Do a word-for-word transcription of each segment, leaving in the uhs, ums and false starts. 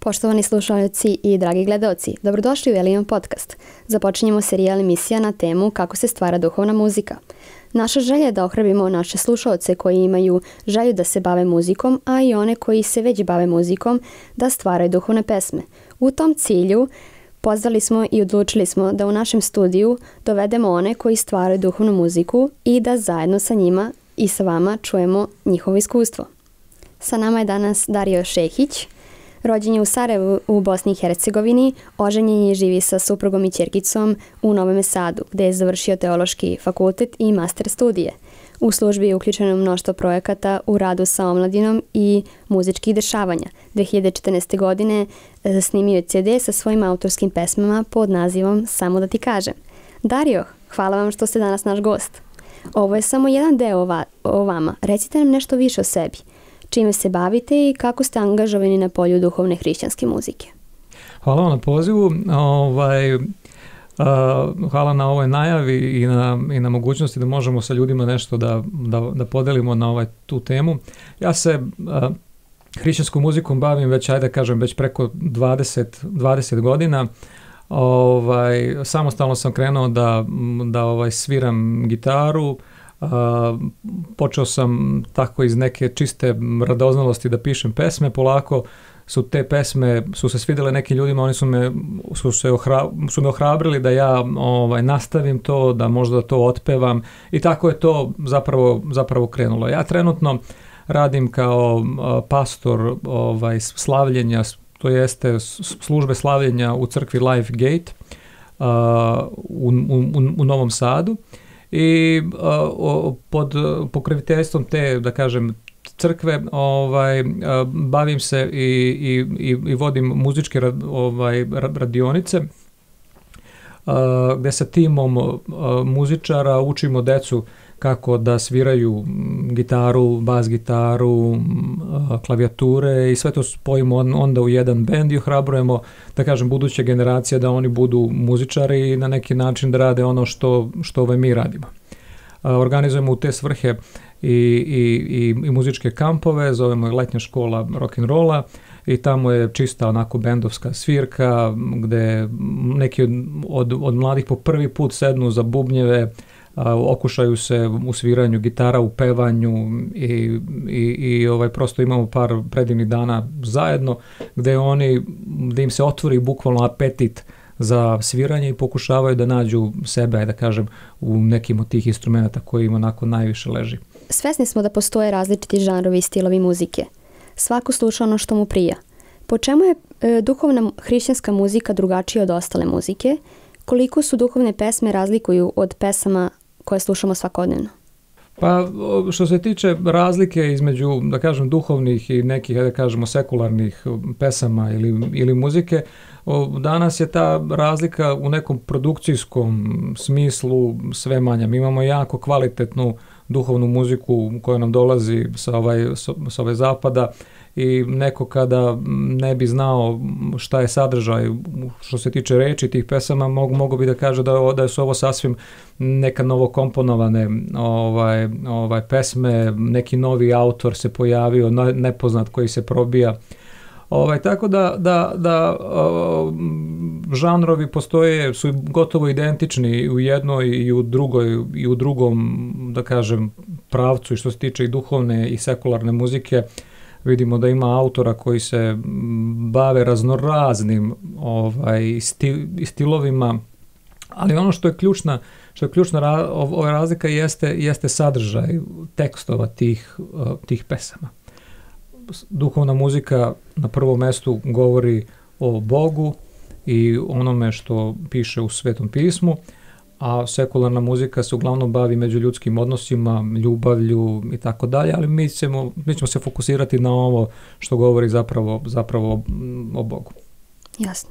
Poštovani slušalci i dragi gledaoci, dobrodošli u Elijom podcast. Započinjemo serijal emisija na temu kako se stvara duhovna muzika. Naša želja je da ohrabrimo naše slušalce koji imaju želju da se bave muzikom, a i one koji se već bave muzikom da stvaraju duhovne pesme. U tom cilju pozvali smo i odlučili smo da u našem studiju dovedemo one koji stvaraju duhovnu muziku i da zajedno sa njima i sa vama čujemo njihovo iskustvo. Sa nama je danas Dario Šehić. Rođen je u Sarajevu u Bosni i Hercegovini, oženjen je i živi sa suprugom i ćerkicom u Novom Sadu, gde je završio teološki fakultet i master studije. U službi je uključeno mnoštvo projekata u radu sa omladinom i muzičkih dešavanja. dve hiljade četrnaeste. godine snimio je ce de sa svojim autorskim pesmama pod nazivom Samo da ti kažem. Dario, hvala vam što ste danas naš gost. Ovo je samo jedan deo o, va- o vama. Recite nam nešto više o sebi. Čime se bavite i kako ste angažovani na polju duhovne hrišćanske muzike? Hvala vam na pozivu. Ovaj, uh, hvala na ovoj najavi i na, i na mogućnosti da možemo sa ljudima nešto da, da, da podelimo na ovaj, tu temu. Ja se uh, hrišćanskom muzikom bavim već, ajde kažem, već preko dvadeset, dvadeset godina. Ovaj, samostalno sam krenuo da, da ovaj, sviram gitaru. Uh, počeo sam tako iz neke čiste radoznalosti da pišem pesme, polako su te pesme su se svidjele nekim ljudima, oni su me, su se ohra, su me ohrabrili da ja ovaj, nastavim to, da možda to otpevam i tako je to zapravo, zapravo krenulo. Ja trenutno radim kao uh, pastor ovaj, slavljenja, to jeste službe slavljenja u crkvi Life Gate uh, u, u, u Novom Sadu. I uh, pod pokroviteljstvom te, da kažem, crkve ovaj, uh, bavim se i, i, i vodim muzičke rad, ovaj, radionice uh, gde sa timom uh, muzičara učimo decu kako da sviraju gitaru, bas gitaru, uh, klavijature i sve to spojimo onda u jedan bend i ohrabrujemo, da kažem, buduće generacije da oni budu muzičari i na neki način da rade ono što, što ovaj mi radimo. Uh, organizujemo u te svrhe i, i, i, i muzičke kampove, zovemo je letnja škola rock'n'rolla i tamo je čista onako bendovska svirka gde neki od, od, od mladih po prvi put sednu za bubnjeve, Uh, okušaju se u sviranju gitara, u pevanju i, i, i ovaj, prosto imamo par predivnih dana zajedno gde oni, gde im se otvori bukvalno apetit za sviranje i pokušavaju da nađu sebe, da kažem, u nekim od tih instrumenta koji im onako najviše leži. Svesni smo da postoje različiti žanrovi i stilovi muzike. Svako sluša ono što mu prija. Po čemu je e, duhovna hrišćanska muzika drugačija od ostale muzike? Koliko su duhovne pesme razlikuju od pesama koje slušamo svakodnevno? Pa što se tiče razlike između, da kažem, duhovnih i nekih, da kažemo, sekularnih pesama ili, ili muzike, danas je ta razlika u nekom produkcijskom smislu sve manja. Mi imamo jako kvalitetnu duhovnu muziku koja nam dolazi sa ovaj, sa ove zapada i neko kada ne bi znao šta je sadržaj što se tiče reči tih pesama, mogu, mogu bi da kaže da, da su ovo sasvim neka novokomponovane ovaj, ovaj, pesme, neki novi autor se pojavio, nepoznat koji se probija. Ovaj, tako da, da, da uh, žanrovi postoje, su gotovo identični u jednoj i u drugoj i u drugom, da kažem, pravcu i što se tiče i duhovne i sekularne muzike. Vidimo da ima autora koji se bave raznoraznim ovaj, stil, stilovima, ali ono što je ključna, što je ključna ra, ova razlika jeste, jeste sadržaj tekstova tih, tih pesama. Duhovna muzika na prvom mestu govori o Bogu i onome što piše u Svetom pismu, a sekularna muzika se uglavnom bavi među ljudskim odnosima, ljubavlju i tako dalje, ali mi ćemo, mi ćemo se fokusirati na ovo što govori zapravo, zapravo o, o Bogu. Jasno.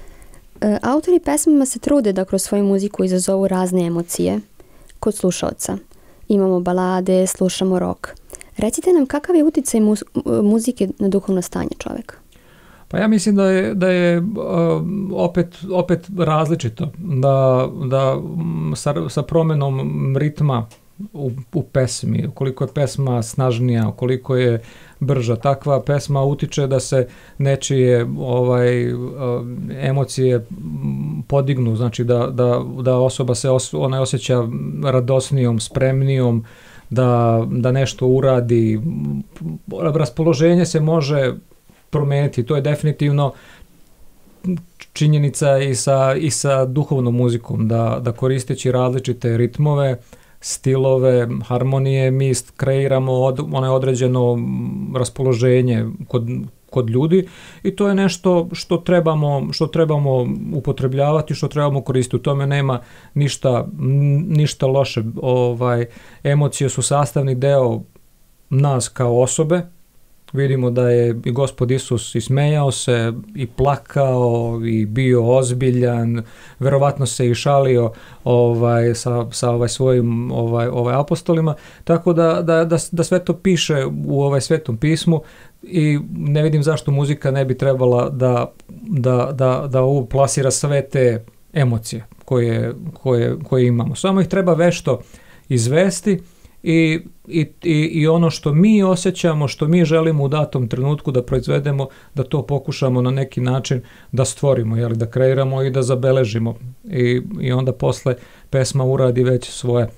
E, autori pesmama se trude da kroz svoju muziku izazovu razne emocije kod slušalca. Imamo balade, slušamo rock. Recite nam kakav je uticaj mu, muzike na duhovno stanje čovjeka? Pa ja mislim da je, da je uh, opet, opet različito, da, da sa, sa promenom ritma u, u pesmi, koliko je pesma snažnija, koliko je brža. Takva pesma utiče da se nečije ovaj, emocije podignu, znači da, da, da osoba se os, ona osjeća radosnijom, spremnijom, da, da nešto uradi. Raspoloženje se može promijeniti, to je definitivno činjenica i sa, i sa duhovnom muzikom, da, da koristeći različite ritmove, stilove, harmonije, mi kreiramo od, ono određeno raspoloženje kod, kod ljudi i to je nešto što trebamo, što trebamo upotrebljavati, što trebamo koristiti. U tome nema ništa, ništa loše. Ovaj, emocije su sastavni deo nas kao osobe. Vidimo da je i Gospod Isus i smejao se, i plakao, i bio ozbiljan, verovatno se i šalio ovaj, sa, sa ovaj svojim ovaj, ovaj apostolima, tako da, da, da, da sve to piše u ovaj Svetom pismu i ne vidim zašto muzika ne bi trebala da, da, da, da ovo plasira sve te emocije koje, koje, koje imamo. Samo ih treba vešto izvesti. I, i, i ono što mi osjećamo, što mi želimo u datom trenutku da proizvedemo, da to pokušamo na neki način da stvorimo, jeli, da kreiramo i da zabeležimo. I, i onda posle pesma uradi već svoje.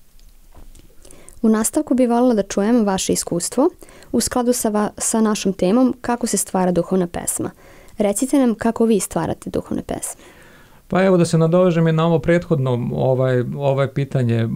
U nastavku bi voljela da čujemo vaše iskustvo u skladu sa, va, sa našom temom kako se stvara duhovna pesma. Recite nam kako vi stvarate duhovne pesme. Pa evo da se nadovežem je na ovo prethodno ovaj, ovaj pitanje.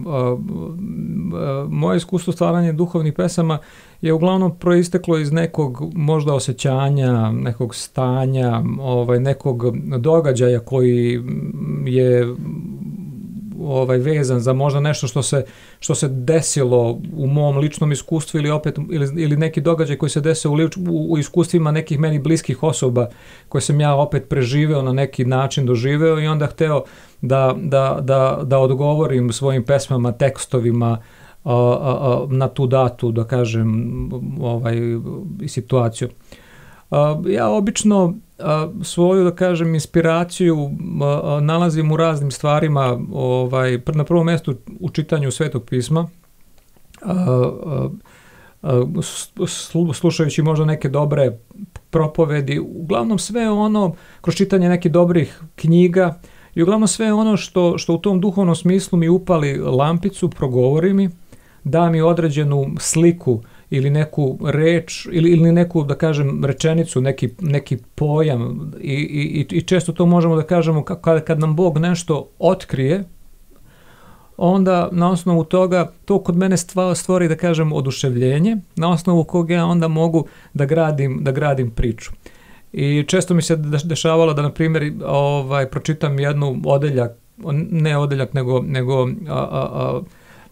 Moje iskustvo stvaranja duhovnih pesama je uglavnom proisteklo iz nekog možda osjećanja, nekog stanja, ovaj, nekog događaja koji je ovaj, vezan za možda nešto što se, što se desilo u mom ličnom iskustvu ili opet ili, ili neki događaj koji se desio u, lič, u, u iskustvima nekih meni bliskih osoba koje sam ja opet preživeo, na neki način doživeo i onda hteo da, da, da, da odgovorim svojim pesmama, tekstovima a, a, a, na tu datu, da kažem, ovaj, situaciju. A, ja obično a, svoju, da kažem, inspiraciju a, a, nalazim u raznim stvarima, ovaj, na prvom mjestu u čitanju Svetog pisma, a, a, a, slušajući možda neke dobre propovedi, uglavnom sve ono, kroz čitanje nekih dobrih knjiga i uglavnom sve ono što, što u tom duhovnom smislu mi upali lampicu, progovori mi, da mi određenu sliku ili neku reč ili, ili neku, da kažem, rečenicu, neki, neki pojam i, i, i često to možemo da kažemo kad, kad nam Bog nešto otkrije, onda na osnovu toga to kod mene stvori, da kažem, oduševljenje, na osnovu kog ja onda mogu da gradim, da gradim priču. I često mi se dešavalo da, na primjer, ovaj, pročitam jednu odeljak, ne odeljak, nego, nego a, a, a,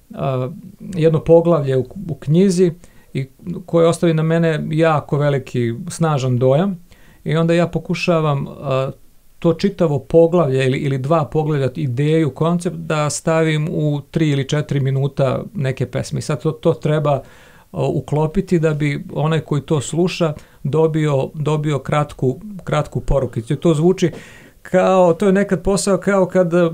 a, jedno poglavlje u, u knjizi i koje ostavi na mene jako veliki, snažan dojam i onda ja pokušavam a, to čitavo poglavlje ili, ili dva poglavlja, ideju, koncept da stavim u tri ili četiri minuta neke pesme. I sad to, to treba uh, uklopiti da bi onaj koji to sluša dobio, dobio kratku, kratku porukicu. To zvuči kao, to je nekad posao kao kad o,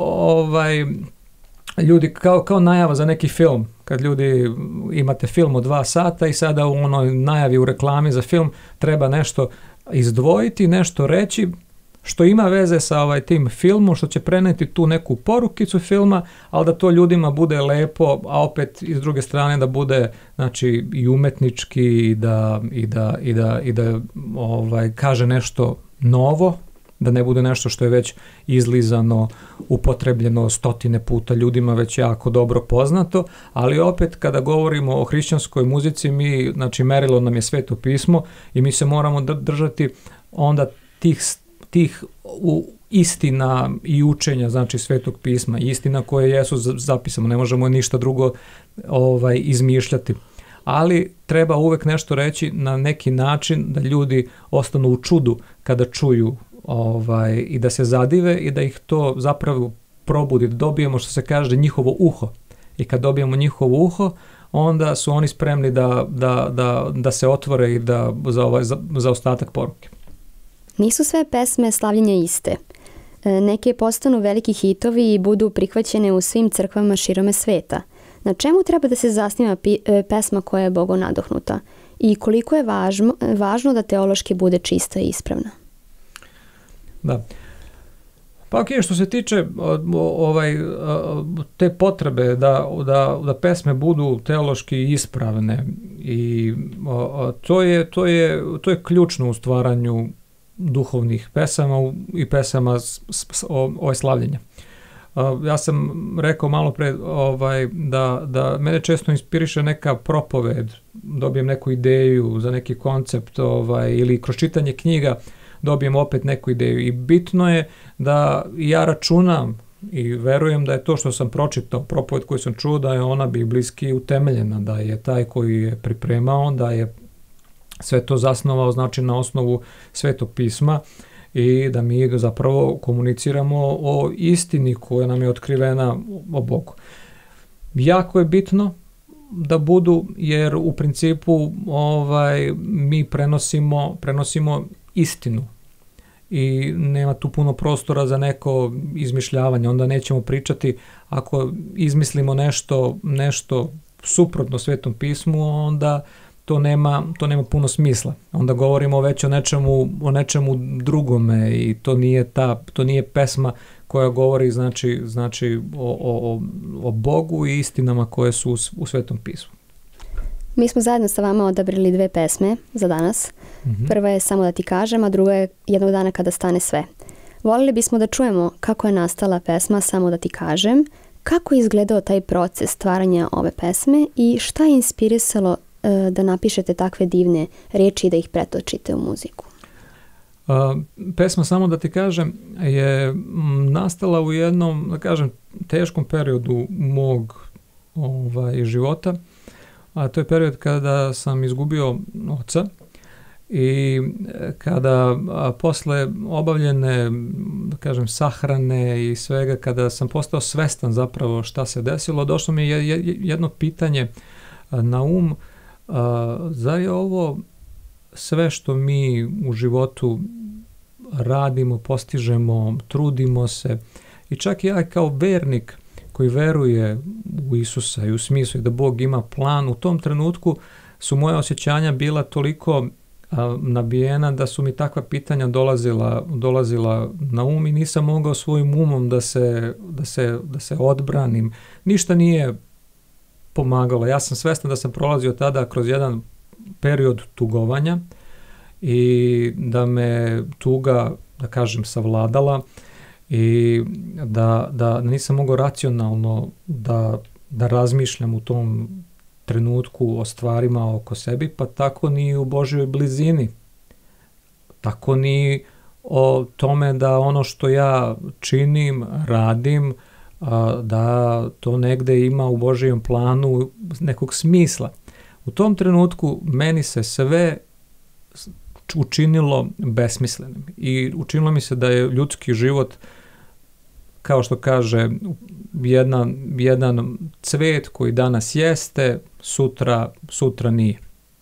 ovaj, ljudi, kao, kao najava za neki film. Kad ljudi imate film od dva sata i sada u onoj najavi u reklami za film treba nešto izdvojiti, nešto reći, što ima veze sa ovaj tim filmom, što će preneti tu neku porukicu filma, ali da to ljudima bude lepo, a opet iz druge strane da bude, znači, i umetnički i da, i da, i da, i da ovaj, kaže nešto novo, da ne bude nešto što je već izlizano, upotrebljeno stotine puta ljudima već jako dobro poznato, ali opet kada govorimo o hrišćanskoj muzici, mi, znači, merilo nam je Sveto pismo i mi se moramo držati onda tih tih u, istina i učenja, znači Svetog pisma, istina koje jesu zapisane, ne možemo ništa drugo ovaj, izmišljati. Ali treba uvek nešto reći na neki način da ljudi ostanu u čudu kada čuju ovaj, i da se zadive i da ih to zapravo probudi, da dobijemo, što se kaže, njihovo uho. I kad dobijemo njihovo uho, onda su oni spremni da, da, da, da se otvore i da, za, ovaj, za, za ostatak poruke. Nisu sve pesme slavljenja iste. Neke postanu veliki hitovi i budu prihvaćene u svim crkvama širome sveta. Na čemu treba da se zasniva pi, pesma koja je Bogom nadahnuta i koliko je važno, važno da teološki bude čista i ispravna? Da. Pa ok, što se tiče ovaj, te potrebe da, da, da pesme budu teološki ispravne i to je, to je, to je ključno u stvaranju duhovnih pesama i pesama o slavljenja. Ja sam rekao malo pre ovaj, da, da mene često inspiriše neka propoved, dobijem neku ideju za neki koncept ovaj, ili kroz čitanje knjiga dobijem opet neku ideju i bitno je da ja računam i verujem da je to što sam pročitao, propoved koju sam čuo, da je ona biblijski utemeljena, da je taj koji je pripremao, da je sve to zasnovao, znači na osnovu Svetog pisma i da mi zapravo komuniciramo o istini koja nam je otkrivena o Bogu. Jako je bitno da budu, jer u principu ovaj, mi prenosimo, prenosimo istinu i nema tu puno prostora za neko izmišljavanje. Onda nećemo pričati, ako izmislimo nešto, nešto suprotno Svetom pismu, onda to nema, to nema puno smisla. Onda govorimo već o nečemu, o nečemu drugome i to nije ta, to nije pesma koja govori znači, znači o, o, o Bogu i istinama koje su u, u Svetom pismu. Mi smo zajedno sa vama odabrali dve pesme za danas. Mm-hmm. Prva je Samo da ti kažem, a druga je Jednog dana kada stane sve. Voljeli bismo da čujemo kako je nastala pesma Samo da ti kažem, kako je izgledao taj proces stvaranja ove pesme i šta je inspirisalo uh, da napišete takve divne riječi i da ih pretočite u muziku. Uh, pesma Samo da ti kažem je nastala u jednom, da kažem, teškom periodu mog ovaj, života. A to je period kada sam izgubio oca i kada a, posle obavljene, da kažem, sahrane i svega, kada sam postao svestan zapravo šta se desilo, došlo mi je jedno pitanje a, na um, a, zar je ovo sve što mi u životu radimo, postižemo, trudimo se i čak i ja kao vernik koji veruje u Isusa i u smislu da Bog ima plan, u tom trenutku su moje osjećanja bila toliko a, nabijena da su mi takva pitanja dolazila, dolazila na um i nisam mogao svojim umom da se, da se, da se odbranim. Ništa nije pomagalo. Ja sam svestan da sam prolazio tada kroz jedan period tugovanja i da me tuga, da kažem, savladala i da, da nisam mogao racionalno da, da razmišljam u tom trenutku o stvarima oko sebi, pa tako ni u Božjoj blizini. Tako ni o tome da ono što ja činim, radim, da to negde ima u Božjem planu nekog smisla. U tom trenutku meni se sve učinilo besmislenim i učinilo mi se da je ljudski život, kao što kaže, jedan, jedan cvet koji danas jeste, sutra, sutra nije.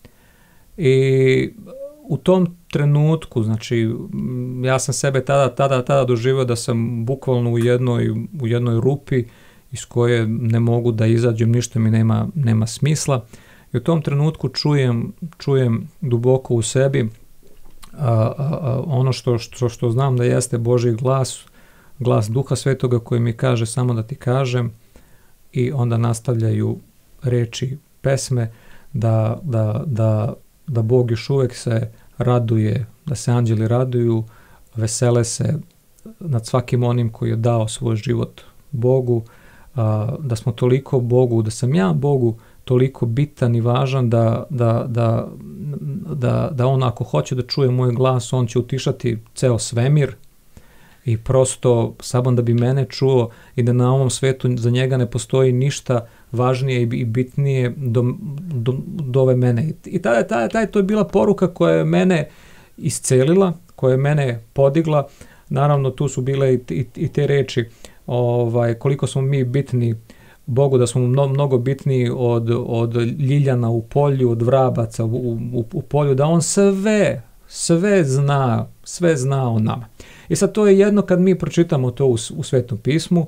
I u tom trenutku, znači, ja sam sebe tada, tada, tada doživio da sam bukvalno u jednoj, u jednoj rupi iz koje ne mogu da izađem, ništa mi nema, nema smisla. I u tom trenutku čujem, čujem duboko u sebi a, a, a, ono što, što, što znam da jeste Božji glas, glas Duha Svetoga koji mi kaže samo da ti kažem, i onda nastavljaju reči pesme da, da, da, da Bog još uvek se raduje, da se anđeli raduju, vesele se nad svakim onim koji je dao svoj život Bogu, a, da smo toliko Bogu, da sam ja Bogu toliko bitan i važan da, da, da, da, da on ako hoće da čuje moj glas, on će utišati ceo svemir i prosto samo da bi mene čuo i da na ovom svetu za njega ne postoji ništa važnije i bitnije do, do, do ove mene. I tada, tada, tada to je bila poruka koja je mene iscelila, koja je mene podigla. Naravno tu su bile i, i, i te reči ovaj, koliko smo mi bitni Bogu, da smo mnogo, mnogo bitniji od, od ljiljana u polju, od vrabaca u, u, u polju, da on sve, sve zna, sve zna o nama. I sad to je jedno kad mi pročitamo to u, u Svetom pismu i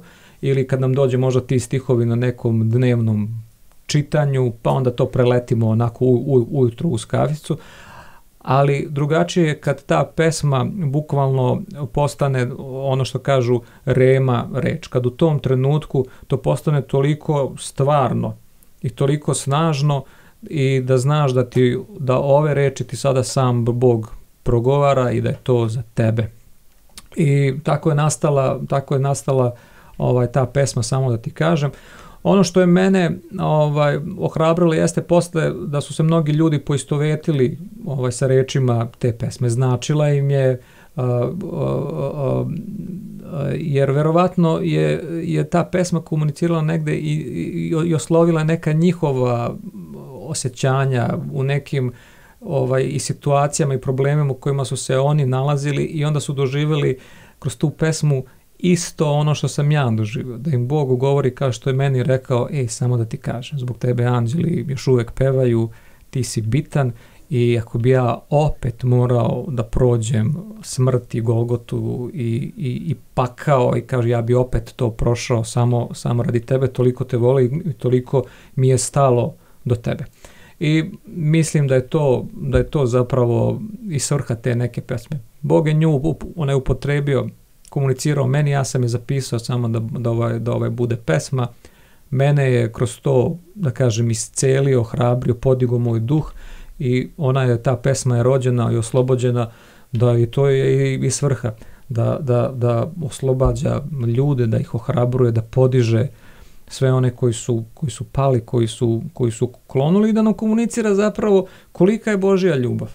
ili kad nam dođe možda ti stihovi na nekom dnevnom čitanju, pa onda to preletimo onako u, u, ujutru uz kaficu. Ali drugačije je kad ta pesma bukvalno postane ono što kažu rema reč. Kad u tom trenutku to postane toliko stvarno i toliko snažno i da znaš da ti da ove reči ti sada sam Bog progovara i da je to za tebe. I tako je nastala, tako je nastala ovaj, ta pesma, samo da ti kažem. Ono što je mene ovaj, ohrabrilo jeste posle da su se mnogi ljudi poistovetili ovaj, sa rečima te pesme. Značila im je, uh, uh, uh, jer verovatno je, je ta pesma komunicirala negde i, i, i oslovila neka njihova osjećanja u nekim ovaj, i situacijama i problemima u kojima su se oni nalazili i onda su doživjeli kroz tu pesmu isto ono što sam ja doživio, da im Bog govori kao što je meni rekao, ej, samo da ti kažem, zbog tebe anđeli još uvek pevaju, ti si bitan i ako bi ja opet morao da prođem smrt i Golgotu i, i, i pakao i kaže ja bi opet to prošao samo, samo radi tebe, toliko te voli i toliko mi je stalo do tebe. I mislim da je to, da je to zapravo i svrha te neke pesme. Bog je nju on je upotrebio, komunicirao meni, ja sam je zapisao samo da, da, ovaj, da ovaj bude pesma. Mene je kroz to, da kažem, iscelio, hrabrio, podigao moj duh i ona je, ta pesma je rođena i oslobođena, da i to je i, i svrha, da, da, da oslobađa ljude, da ih ohrabruje, da podiže sve one koji su, koji su pali, koji su, koji su klonuli i da nam komunicira zapravo kolika je Božja ljubav.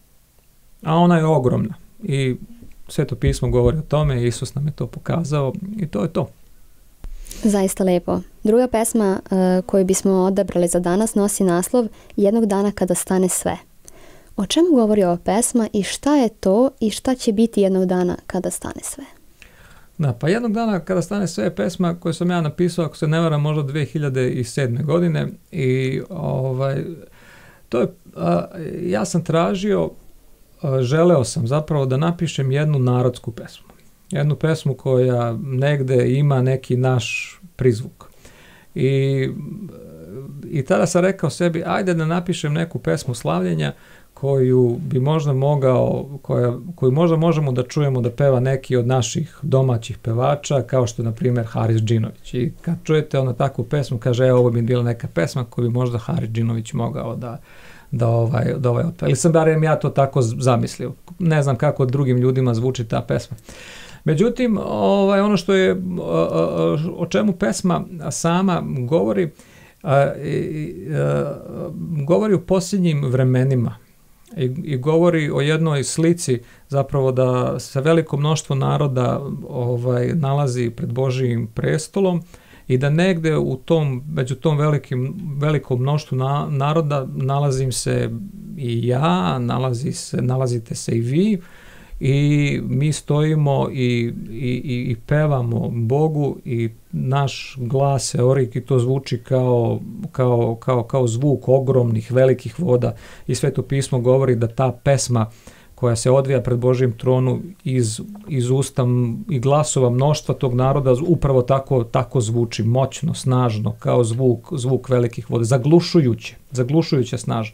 A ona je ogromna i Sveto pismo govori o tome, Isus nam je to pokazao i to je to. Zaista lepo. Druga pesma uh, koju bismo odabrali za danas nosi naslov Jednog dana kada stane sve. O čemu govori ova pesma i šta je to i šta će biti jednog dana kada stane sve? Da, pa jednog dana kada stane sve je pesma koju sam ja napisao, ako se ne varam, možda dve hiljade sedme. godine i ovaj, to je, a, ja sam tražio, a, želeo sam zapravo da napišem jednu narodsku pesmu. Jednu pesmu koja negde ima neki naš prizvuk. I, i tada sam rekao sebi, ajde da napišem neku pesmu slavljenja koju bi možda mogao, koja, koju možda možemo da čujemo da peva neki od naših domaćih pevača, kao što je, na primjer, Haris Džinović. I kad čujete ona takvu pesmu, kaže, evo, ovo bi bila neka pesma koju bi možda Haris Džinović mogao da, da ovaj, da ovaj otpeva. Ili sam barem ja to tako zamislio. Ne znam kako drugim ljudima zvuči ta pesma. Međutim, ovaj, ono što je, o čemu pesma sama govori, a, a, a, govori u posljednjim vremenima. I, i govori o jednoj slici zapravo da se veliko mnoštvo naroda ovaj, nalazi pred Božijim prestolom i da negde u tom, među tom velikim, velikom mnoštvu na, naroda nalazim se i ja, nalazi se, nalazite se i vi i mi stojimo i, i, i pevamo Bogu i naš glas se orik i to zvuči kao, kao, kao, kao zvuk ogromnih velikih voda i Sveto pismo govori da ta pesma koja se odvija pred Božjim tronu iz, iz usta i glasova mnoštva tog naroda upravo tako, tako zvuči, moćno, snažno, kao zvuk, zvuk velikih voda, zaglušujuće, zaglušujuće snažno.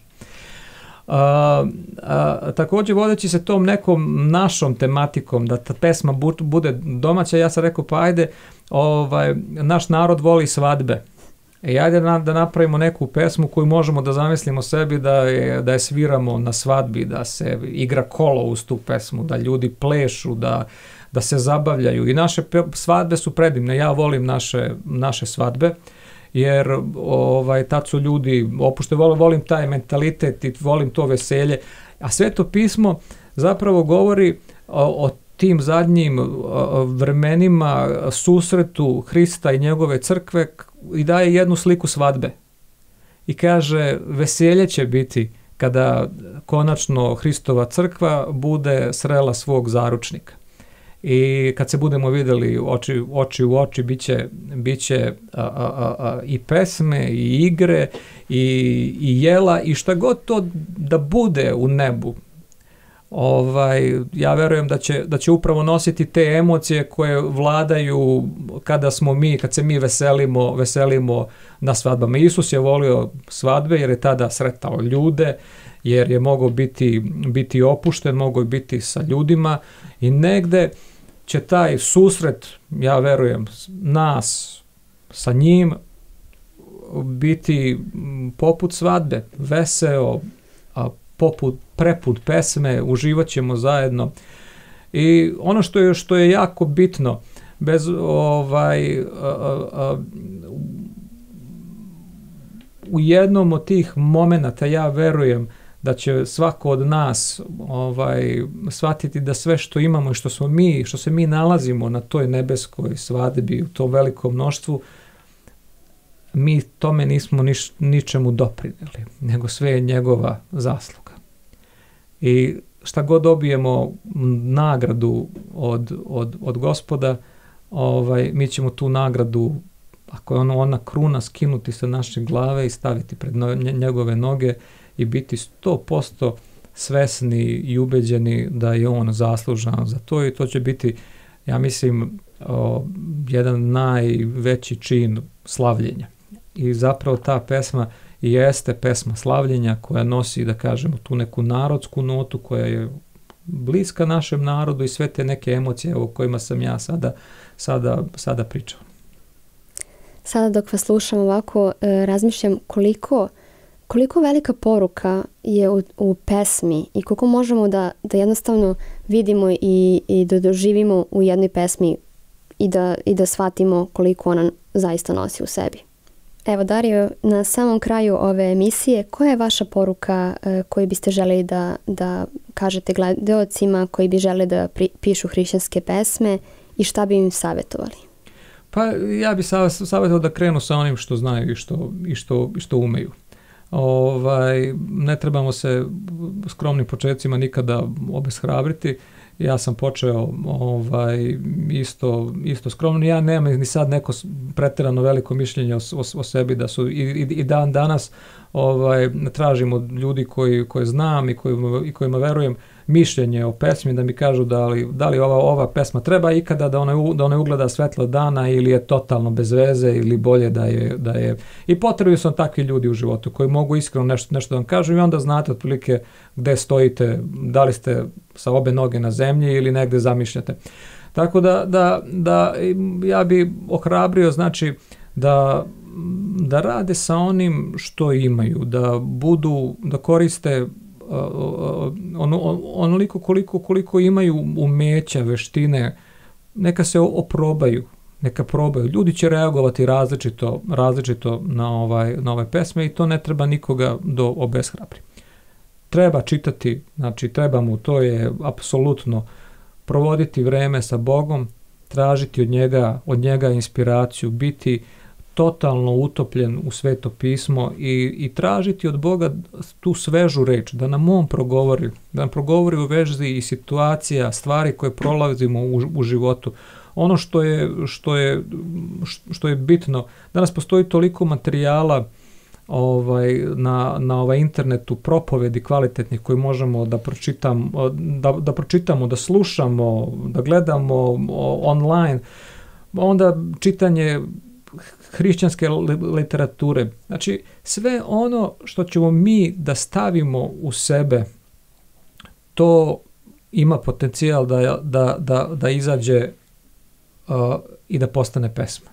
A, a, također vodeći se tom nekom našom tematikom da ta pesma bu, bude domaća, ja sam rekao pa ajde, ovaj, naš narod voli svadbe i ajde na, da napravimo neku pesmu koju možemo da zamislimo sebi da je, da je sviramo na svadbi, da se igra kolo uz tu pesmu, da ljudi plešu, da, da se zabavljaju i naše pe, svadbe su predivne, ja volim naše, naše svadbe jer ovaj, tad su ljudi opušte, volim, volim taj mentalitet i volim to veselje, a Sveto pismo zapravo govori o, o tim zadnjim o, vremenima susretu Hrista i njegove crkve i daje jednu sliku svadbe i kaže veselje će biti kada konačno Hristova crkva bude srela svog zaručnika. I kad se budemo vidjeli oči, oči u oči, bit će, bit će a, a, a, i pesme, i igre, i, i jela, i šta god to da bude u nebu. ovaj, ja verujem da će, da će upravo nositi te emocije koje vladaju kada smo mi, kad se mi veselimo, veselimo na svadbama. Isus je volio svadbe jer je tada sretao ljude, jer je mogao biti, biti opušten, mogao je biti sa ljudima i negde će taj susret, ja verujem, nas sa njim biti poput svadbe, veseo, a poput preput pesme, uživat ćemo zajedno. I ono što je, što je jako bitno, bez ovaj, a, a, u jednom od tih momenata ja verujem da će svako od nas ovaj, shvatiti da sve što imamo i što smo mi, što se mi nalazimo na toj nebeskoj svadbi, u tom velikom mnoštvu, mi tome nismo niš, ničemu doprinijeli, nego sve je njegova zasluga. I šta god dobijemo nagradu od, od, od Gospoda, ovaj, mi ćemo tu nagradu, ako je ono, ona kruna, skinuti sa naše glave i staviti pred no, njegove noge i biti sto posto svesni i ubeđeni da je on zaslužan za to i to će biti, ja mislim, o, jedan najveći čin slavljenja. I zapravo ta pesma i jeste pesma slavljenja koja nosi, da kažemo, tu neku narodsku notu koja je bliska našem narodu i sve te neke emocije o kojima sam ja sada, sada, sada pričao. Sada dok vas slušam ovako, razmišljam koliko, koliko velika poruka je u, u pesmi i koliko možemo da, da jednostavno vidimo i, i da doživimo u jednoj pesmi i da, i da shvatimo koliko ona zaista nosi u sebi. Evo, Dario, na samom kraju ove emisije, koja je vaša poruka e, koju biste želeli da, da kažete gledaocima koji bi želeli da pri, pišu hrišćanske pesme i šta bi im savjetovali? Pa ja bih savjetovao da krenu sa onim što znaju i što, i što, i što umeju. Ovaj, ne trebamo se skromnim početcima nikada obeshrabriti. Ja sam počeo ovaj, isto, isto skromno. Ja nemam ni sad neko pretjerano veliko mišljenje o, o, o sebi da su i, i, i dan danas ovaj, tražim od ljudi koji, koje znam i, koji, i kojima verujem mišljenje o pesmi, da mi kažu da li, da li ova, ova pesma treba ikada da ona, da ona ugleda svetlo dana ili je totalno bez veze ili bolje da je... Da je. I potrebuju su takvi ljudi u životu koji mogu iskreno nešto, nešto da vam kažu i onda znate otprilike gde stojite, da li ste sa obe noge na zemlji ili negde zamišljate. Tako da, da, da ja bi ohrabrio, znači, da, da rade sa onim što imaju, da budu, da koriste ono, onoliko koliko, koliko imaju umeća, veštine, neka se oprobaju, neka probaju. Ljudi će reagovati različito, različito na, ovaj, na ove pesme i to ne treba nikoga do obeshrabri. Treba čitati, znači treba mu, to je apsolutno provoditi vreme sa Bogom, tražiti od njega, od njega inspiraciju, biti totalno utopljen u Sveto pismo i, i tražiti od Boga tu svežu reč, da nam on progovori, da nam progovori u vezi i situacija, stvari koje prolazimo u, u životu. Ono što je, što je, što je bitno, danas postoji toliko materijala ovaj, na, na ovaj internetu, propovedi kvalitetnih koji možemo da pročitamo, da, da pročitamo, da slušamo, da gledamo online, onda čitanje hrišćanske literature. Znači, sve ono što ćemo mi da stavimo u sebe, to ima potencijal da, da, da, da izađe uh, i da postane pesma.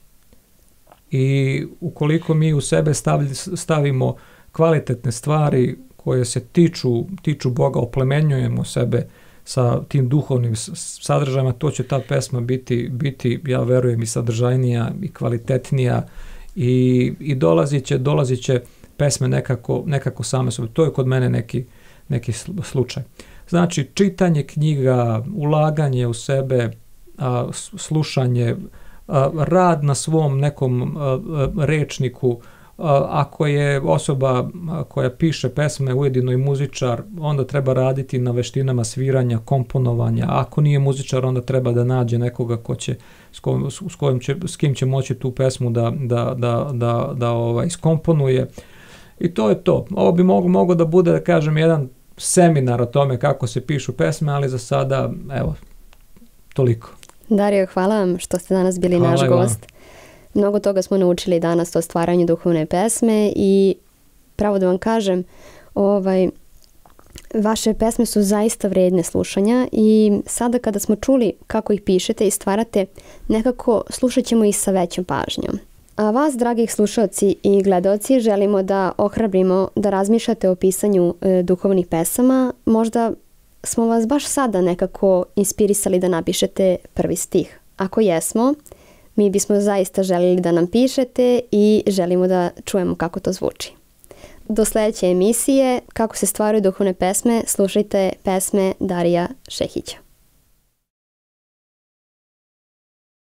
I ukoliko mi u sebe stavlj, stavimo kvalitetne stvari koje se tiču, tiču Boga, oplemenjujemo sebe sa tim duhovnim sadržajima, to će ta pesma biti, biti ja verujem, i sadržajnija i kvalitetnija i, i dolazit će, dolazit će pesme nekako, nekako same sobe. To je kod mene neki, neki slučaj. Znači, čitanje knjiga, ulaganje u sebe, a, slušanje, a, rad na svom nekom a, a, rečniku. Ako je osoba koja piše pesme ujedino i muzičar, onda treba raditi na veštinama sviranja, komponovanja. Ako nije muzičar, onda treba da nađe nekoga ko će, s, kojim, s, kojim će, s kim će moći tu pesmu da, da, da, da, da ovaj, iskomponuje. I to je to. Ovo bi mogo, mogo da bude, da kažem, jedan seminar o tome kako se pišu pesme, ali za sada, evo, toliko. Dario, hvala vam što ste danas bili Hvala naš vam. gost. Mnogo toga smo naučili danas o stvaranju duhovne pesme i pravo da vam kažem, ovaj, vaše pesme su zaista vredne slušanja i sada kada smo čuli kako ih pišete i stvarate, nekako slušat ćemo ih sa većom pažnjom. A vas, dragih slušalci i gledaoci, želimo da ohrabrimo da razmišljate o pisanju e, duhovnih pesama. Možda smo vas baš sada nekako inspirisali da napišete prvi stih. Ako jesmo, mi bismo zaista želili da nam pišete i želimo da čujemo kako to zvuči. Do sljedeće emisije, kako se stvaraju duhovne pesme, slušajte pesme Darija Šehića.